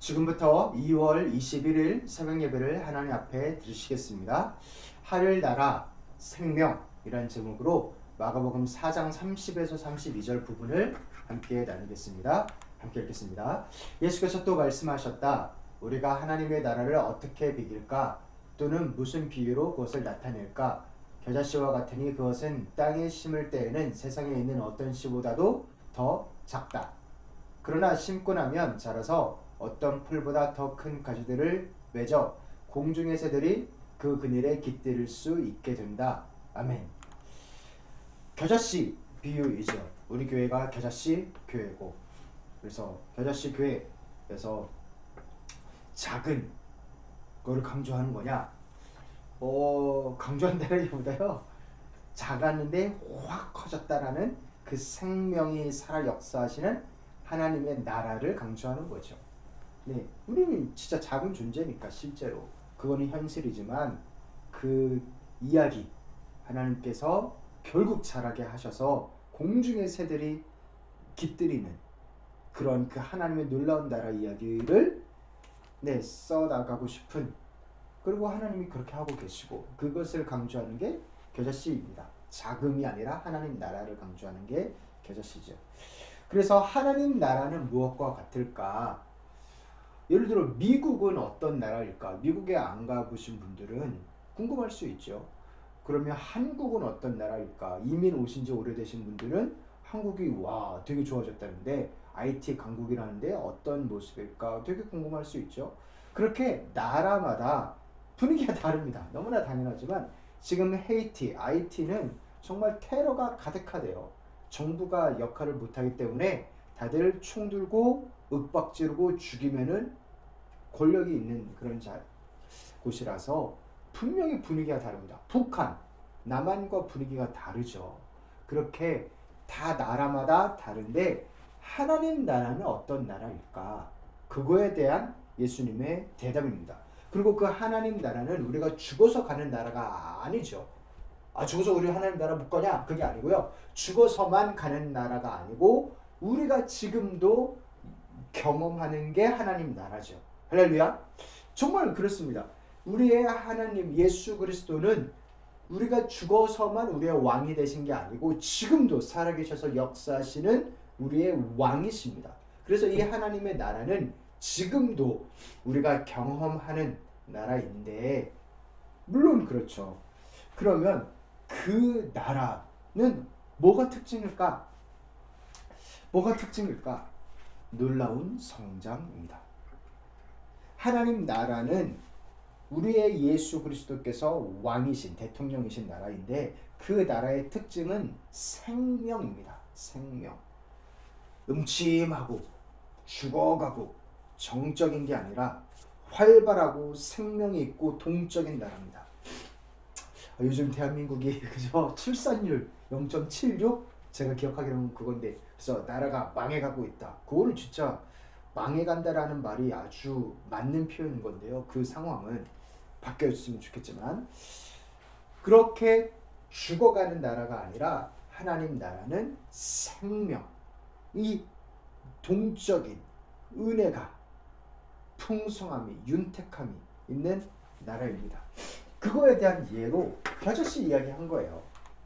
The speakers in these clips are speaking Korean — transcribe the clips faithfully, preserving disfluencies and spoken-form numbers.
지금부터 이월 이십일일 새벽 예배를 하나님 앞에 드리시겠습니다. 하늘나라 생명이라는 제목으로 마가복음 사장 삼십에서 삼십이절 부분을 함께 나누겠습니다. 함께 읽겠습니다. 예수께서 또 말씀하셨다. 우리가 하나님의 나라를 어떻게 비길까? 또는 무슨 비유로 그것을 나타낼까? 겨자씨와 같으니 그것은 땅에 심을 때에는 세상에 있는 어떤 씨보다도 더 작다. 그러나 심고 나면 자라서 어떤 풀보다 더 큰 가지들을 맺어 공중의 새들이 그 그늘에 깃들일 수 있게 된다. 아멘. 겨자씨 비유이죠. 우리 교회가 겨자씨 교회고, 그래서 겨자씨 교회에서 작은 거를 강조하는 거냐? 어, 강조한다기보다요, 작았는데 확 커졌다라는 그 생명이 살아 역사하시는 하나님의 나라를 강조하는 거죠. 네, 우리는 진짜 작은 존재니까 실제로 그거는 현실이지만 그 이야기, 하나님께서 결국 자라게 하셔서 공중의 새들이 깃들이는 그런 그 하나님의 놀라운 나라 이야기를 네, 써나가고 싶은, 그리고 하나님이 그렇게 하고 계시고 그것을 강조하는 게 겨자씨입니다. 작음이 아니라 하나님 나라를 강조하는 게 겨자씨죠. 그래서 하나님 나라는 무엇과 같을까? 예를 들어 미국은 어떤 나라일까? 미국에 안 가보신 분들은 궁금할 수 있죠. 그러면 한국은 어떤 나라일까? 이민 오신 지 오래되신 분들은 한국이 와 되게 좋아졌다는데 아이티 강국이라는데 어떤 모습일까? 되게 궁금할 수 있죠. 그렇게 나라마다 분위기가 다릅니다. 너무나 당연하지만 지금 헤이티, 아이티는 정말 테러가 가득하대요. 정부가 역할을 못하기 때문에 다들 총 들고 윽박지르고 죽이면은 권력이 있는 그런 자, 곳이라서 분명히 분위기가 다릅니다. 북한, 남한과 분위기가 다르죠. 그렇게 다 나라마다 다른데 하나님 나라는 어떤 나라일까? 그거에 대한 예수님의 대답입니다. 그리고 그 하나님 나라는 우리가 죽어서 가는 나라가 아니죠. 아, 죽어서 우리 하나님 나라 못 가냐? 그게 아니고요. 죽어서만 가는 나라가 아니고 우리가 지금도 경험하는 게 하나님 나라죠. 할렐루야. 정말 그렇습니다. 우리의 하나님 예수 그리스도는 우리가 죽어서만 우리의 왕이 되신 게 아니고 지금도 살아계셔서 역사하시는 우리의 왕이십니다. 그래서 이 하나님의 나라는 지금도 우리가 경험하는 나라인데, 물론 그렇죠. 그러면 그 나라는 뭐가 특징일까? 뭐가 특징일까? 놀라운 성장입니다. 하나님 나라는 우리의 예수 그리스도께서 왕이신 대통령이신 나라인데 그 나라의 특징은 생명입니다. 생명. 음침하고 죽어가고 정적인 게 아니라 활발하고 생명이 있고 동적인 나라입니다. 요즘 대한민국이 그저 출산율 영 점 칠육? 제가 기억하기로는 그건데, 그래서 나라가 망해가고 있다. 그거는 진짜 망해간다라는 말이 아주 맞는 표현인 건데요. 그 상황은 바뀌었으면 좋겠지만, 그렇게 죽어가는 나라가 아니라 하나님 나라는 생명, 이 동적인 은혜가 풍성함이 윤택함이 있는 나라입니다. 그거에 대한 예로 겨자씨 이야기한 거예요.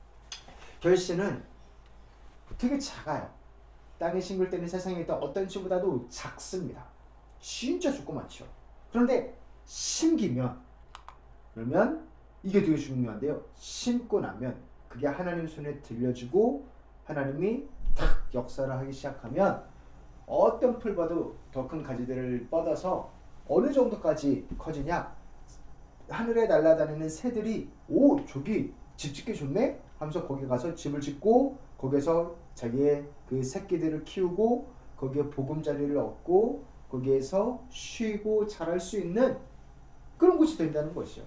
겨자씨는 되게 작아요. 땅에 심을 때는 세상에 있던 어떤 씨보다도 작습니다. 진짜 조그맣죠. 그런데 심기면, 그러면 이게 되게 중요한데요. 심고 나면 그게 하나님 손에 들려주고 하나님이 탁 역사를 하기 시작하면 어떤 풀봐도 더 큰 가지들을 뻗어서 어느 정도까지 커지냐? 하늘에 날아다니는 새들이 오 저기 집 짓기 좋네? 하면서 거기 가서 집을 짓고 거기서 자기의 그 새끼들을 키우고 거기에 보금자리를 얻고 거기에서 쉬고 자랄 수 있는 그런 곳이 된다는 것이죠.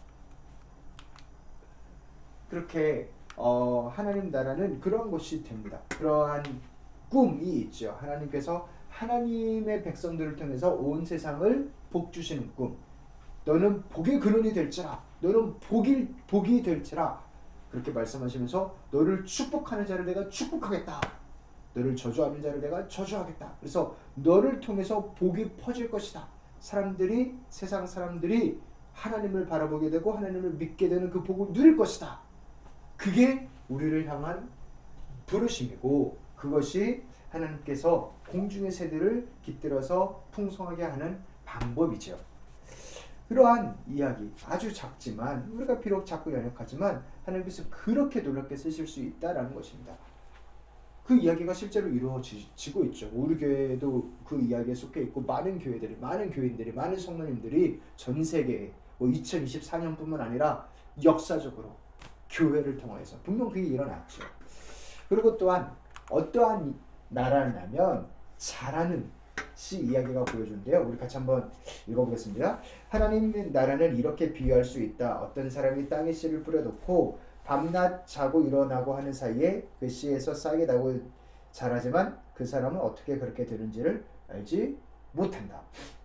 그렇게 어, 하나님 나라는 그런 곳이 됩니다. 그러한 꿈이 있죠. 하나님께서 하나님의 백성들을 통해서 온 세상을 복 주시는 꿈. 너는 복의 근원이 될지라. 너는 복이, 복이 될지라. 그렇게 말씀하시면서 너를 축복하는 자를 내가 축복하겠다. 너를 저주하는 자를 내가 저주하겠다. 그래서 너를 통해서 복이 퍼질 것이다. 사람들이 세상 사람들이 하나님을 바라보게 되고 하나님을 믿게 되는 그 복을 누릴 것이다. 그게 우리를 향한 부르심이고 그것이 하나님께서 공중의 새들을 깃들어서 풍성하게 하는 방법이죠. 그러한 이야기 아주 작지만 우리가 비록 작고 연약하지만 하나님께서 그렇게 놀랍게 쓰실 수 있다라는 것입니다. 그 이야기가 실제로 이루어지고 있죠. 우리 교회도 그 이야기에 속해 있고 많은 교회들이 많은 교인들이 많은 성도님들이 전 세계에 뭐 이천이십사 년뿐만 아니라 역사적으로 교회를 통해서 분명 그게 일어났죠. 그리고 또한 어떠한 나라냐면 잘하는 시 이야기가 보여주는데요. 우리 같이 한번 읽어보겠습니다. 하나님 나라는 이렇게 비유할 수 있다. 어떤 사람이 땅에 씨를 뿌려놓고 밤낮 자고 일어나고 하는 사이에 그 씨에서 싹이 나고 자라지만 그 사람은 어떻게 그렇게 되는지를 알지 못한다.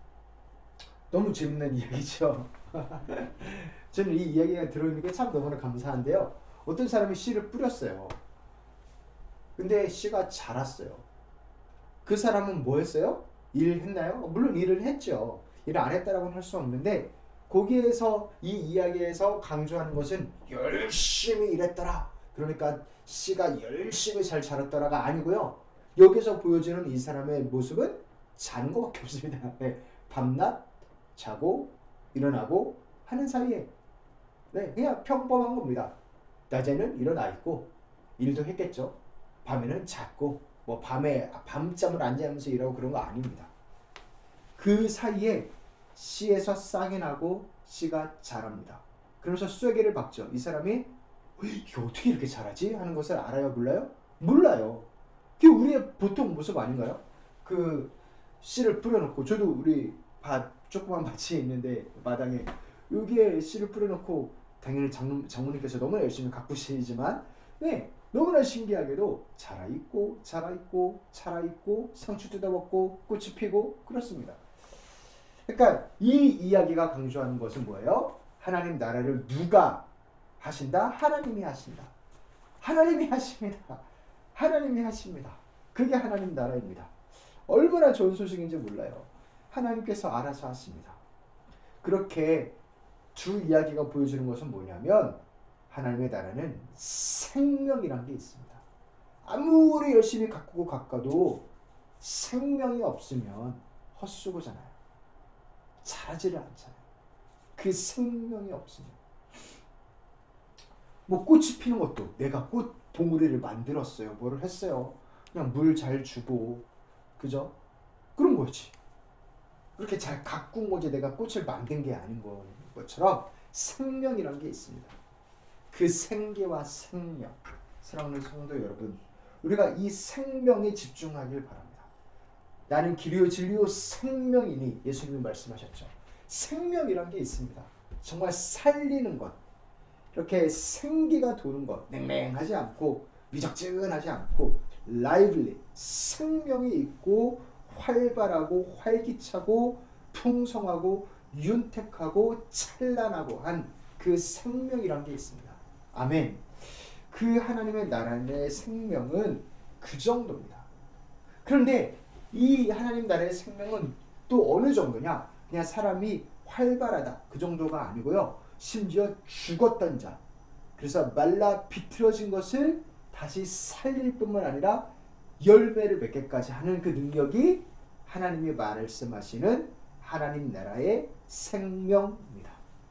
너무 재밌는 이야기죠. 저는 이 이야기가 들어있는 게 참 너무나 감사한데요. 어떤 사람이 씨를 뿌렸어요. 근데 씨가 자랐어요. 그 사람은 뭐 했어요? 일을 했나요? 물론 일을 했죠. 일을 안 했다라고는 할 수 없는데 거기에서 이 이야기에서 강조하는 것은 열심히 일했더라. 그러니까 씨가 열심히 잘 자랐더라가 아니고요. 여기서 보여지는 이 사람의 모습은 자는 것밖에 없습니다. 네, 밤낮 자고 일어나고 하는 사이에 네, 그냥 평범한 겁니다. 낮에는 일어나 있고 일도 했겠죠. 밤에는 잤고 뭐 밤에 밤잠을 안 자면서 일하고 그런 거 아닙니다. 그 사이에 씨에서 싹이 나고 씨가 자랍니다. 그러면서 쐐기를 박죠. 이 사람이 이게 어떻게 이렇게 자라지? 하는 것을 알아요? 몰라요? 몰라요. 그게 우리의 보통 모습 아닌가요? 그 씨를 뿌려놓고 저도 우리 밭 조그만 밭이 있는데 마당에 여기에 씨를 뿌려놓고 당연히 장모, 장모님께서 너무나 열심히 가꾸시지만 네, 너무나 신기하게도 자라있고 자라있고 자라있고 상추 뜯어먹고 꽃이 피고 그렇습니다. 그러니까 이 이야기가 강조하는 것은 뭐예요? 하나님 나라를 누가 하신다? 하나님이 하신다. 하나님이 하십니다. 하나님이 하십니다. 그게 하나님 나라입니다. 얼마나 좋은 소식인지 몰라요. 하나님께서 알아서 하십니다. 그렇게 두 이야기가 보여주는 것은 뭐냐면 하나님의 나라는 생명이란 게 있습니다. 아무리 열심히 가꾸고 가꿔도 생명이 없으면 헛수고잖아요. 자라지를 않잖아요. 그 생명이 없으면 뭐 꽃이 피는 것도 내가 꽃 봉우리를 만들었어요. 뭐를 했어요. 그냥 물 잘 주고 그죠? 그런 거지. 그렇게 잘 가꾼 거지 내가 꽃을 만든 게 아닌 것처럼 생명이란 게 있습니다. 그 생기와 생명, 사랑하는 성도 여러분, 우리가 이 생명에 집중하길 바랍니다. 나는 길이요 진리요 생명이니 예수님이 말씀하셨죠. 생명이란 게 있습니다. 정말 살리는 것, 이렇게 생기가 도는 것, 냉랭하지 않고 미적지근하지 않고 라이블리, 생명이 있고 활발하고 활기차고 풍성하고 윤택하고 찬란하고 한 그 생명이란 게 있습니다. 아멘. 그 하나님의 나라의 생명은 그 정도입니다. 그런데 이 하나님 나라의 생명은 또 어느 정도냐? 그냥 사람이 활발하다 그 정도가 아니고요. 심지어 죽었던 자, 그래서 말라 비틀어진 것을 다시 살릴 뿐만 아니라 열매를 맺게까지 하는 그 능력이 하나님이 말씀하시는 하나님 나라의 생명입니다.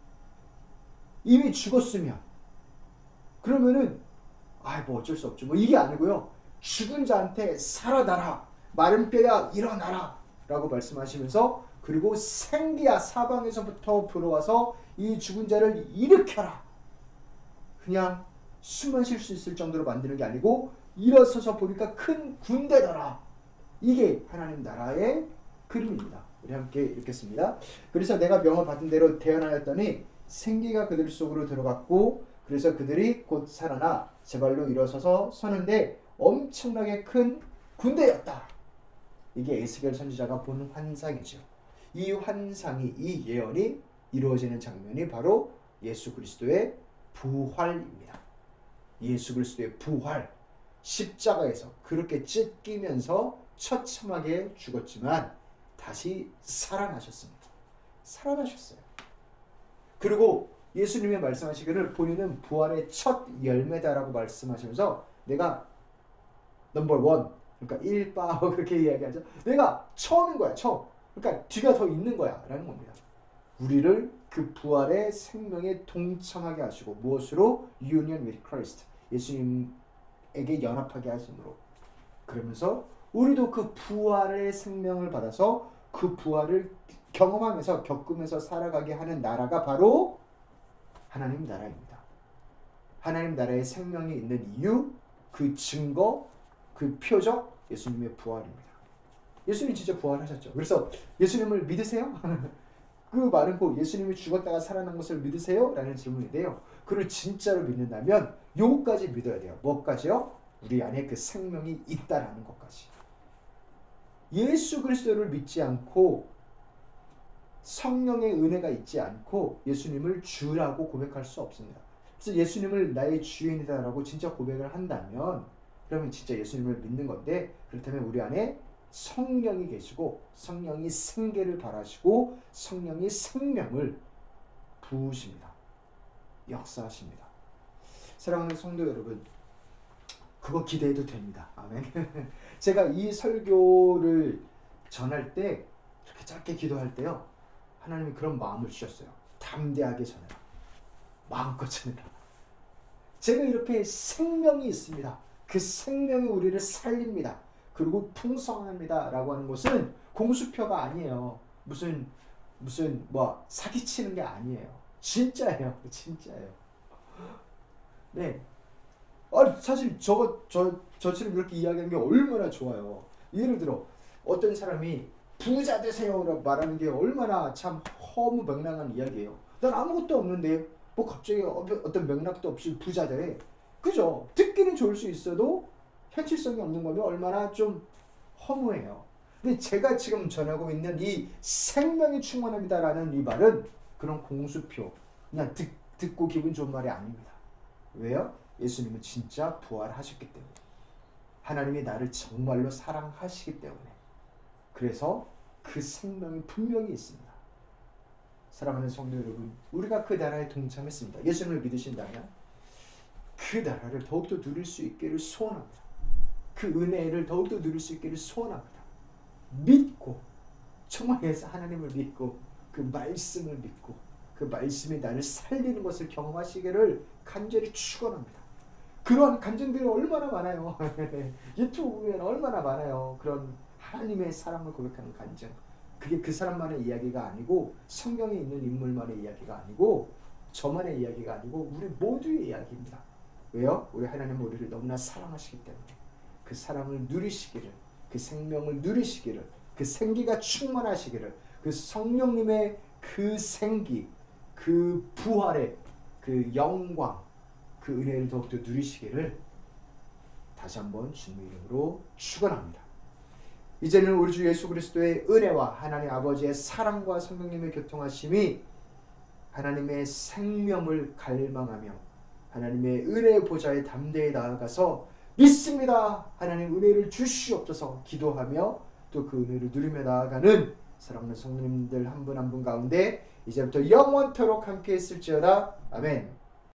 이미 죽었으면 그러면은 아 뭐 어쩔 수 없죠. 뭐 이게 아니고요. 죽은 자한테 살아나라, 마른 뼈야 일어나라 라고 말씀하시면서 그리고 생기야 사방에서부터 불어와서 이 죽은 자를 일으켜라. 그냥 숨만 쉴 수 있을 정도로 만드는 게 아니고 일어서서 보니까 큰 군대더라. 이게 하나님 나라의 그림입니다. 우리 함께 읽겠습니다. 그래서 내가 명을 받은 대로 태어나였더니 생기가 그들 속으로 들어갔고 그래서 그들이 곧 살아나 제 발로 일어서서 서는데 엄청나게 큰 군대였다. 이게 에스겔 선지자가 본 환상이죠. 이 환상이, 이 예언이 이루어지는 장면이 바로 예수 그리스도의 부활입니다. 예수 그리스도의 부활. 십자가에서 그렇게 찢기면서 처참하게 죽었지만 다시 살아나셨습니다. 살아나셨어요. 그리고 예수님의 말씀하시기를 본인은 부활의 첫 열매다라고 말씀하시면서 내가 넘버 원, 그러니까 일바 그렇게 이야기하죠. 내가 처음인 거야, 처음. 그러니까 뒤가 더 있는 거야 라는 겁니다. 우리를 그 부활의 생명에 동참하게 하시고 무엇으로? Union with Christ. 예수님에게 연합하게 하심으로. 그러면서 우리도 그 부활의 생명을 받아서 그 부활을 경험하면서 겪으면서 살아가게 하는 나라가 바로 하나님 나라입니다. 하나님 나라의 생명이 있는 이유, 그 증거, 그 표적, 예수님의 부활입니다. 예수님 진짜 부활하셨죠. 그래서 예수님을 믿으세요? 그 말은 곧 예수님이 죽었다가 살아난 것을 믿으세요? 라는 질문인데요. 그를 진짜로 믿는다면 요것까지 믿어야 돼요. 뭐까지요? 우리 안에 그 생명이 있다라는 것까지. 예수 그리스도를 믿지 않고 성령의 은혜가 있지 않고 예수님을 주라고 고백할 수 없습니다. 그래서 예수님을 나의 주인이다라고 진짜 고백을 한다면 그러면 진짜 예수님을 믿는 건데, 그렇다면 우리 안에 성령이 계시고 성령이 생계를 발하시고 성령이 생명을 부으십니다. 역사하십니다. 사랑하는 성도 여러분, 그거 기대해도 됩니다. 아멘. 제가 이 설교를 전할 때 이렇게 짧게 기도할 때요, 하나님이 그런 마음을 주셨어요. 담대하게 전해라. 마음껏 전해라. 제가 이렇게 생명이 있습니다. 그 생명이 우리를 살립니다. 그리고 풍성합니다 라고 하는 것은 공수표가 아니에요. 무슨 무슨 뭐 사기치는 게 아니에요. 진짜예요. 진짜예요. 네. 아, 사실 저거 저 저처럼 이렇게 이야기하는 게 얼마나 좋아요. 예를 들어 어떤 사람이 부자 되세요라고 말하는 게 얼마나 참 허무맹랑한 이야기예요. 난 아무것도 없는데 뭐 갑자기 어떤 맥락도 없이 부자 돼. 그죠? 듣기는 좋을 수 있어도 현실성이 없는 거면 얼마나 좀 허무해요. 근데 제가 지금 전하고 있는 이 생명이 충만합니다라는 이 말은 그런 공수표, 그냥 듣, 듣고 기분 좋은 말이 아닙니다. 왜요? 예수님은 진짜 부활하셨기 때문에. 하나님이 나를 정말로 사랑하시기 때문에. 그래서 그 생명이 분명히 있습니다. 사랑하는 성도 여러분, 우리가 그 나라에 동참했습니다. 예수님을 믿으신다면 그 나라를 더욱더 누릴 수 있기를 소원합니다. 그 은혜를 더욱더 누릴 수 있기를 소원합니다. 믿고, 정말 하나님을 믿고 그 말씀을 믿고 그 말씀이 나를 살리는 것을 경험하시기를 간절히 축원합니다. 그런 간증들이 얼마나 많아요. 유튜브 보면 얼마나 많아요. 그런 하나님의 사랑을 고백하는 간증. 그게 그 사람만의 이야기가 아니고 성경에 있는 인물만의 이야기가 아니고 저만의 이야기가 아니고 우리 모두의 이야기입니다. 왜요? 우리 하나님은 우리를 너무나 사랑하시기 때문에 그 사랑을 누리시기를, 그 생명을 누리시기를, 그 생기가 충만하시기를, 그 성령님의 그 생기, 그 부활의 그 영광, 그 은혜를 더욱더 누리시기를 다시 한번 주님의 이름으로 축원합니다. 이제는 우리 주 예수 그리스도의 은혜와 하나님 아버지의 사랑과 성령님의 교통하심이 하나님의 생명을 갈망하며 하나님의 은혜의 보좌에 담대히 나아가서 믿습니다. 하나님 은혜를 주시옵소서 기도하며 또 그 은혜를 누리며 나아가는 사랑하는 성도님들 한 분 한 분 가운데 이제부터 영원토록 함께 했을지어다. 아멘.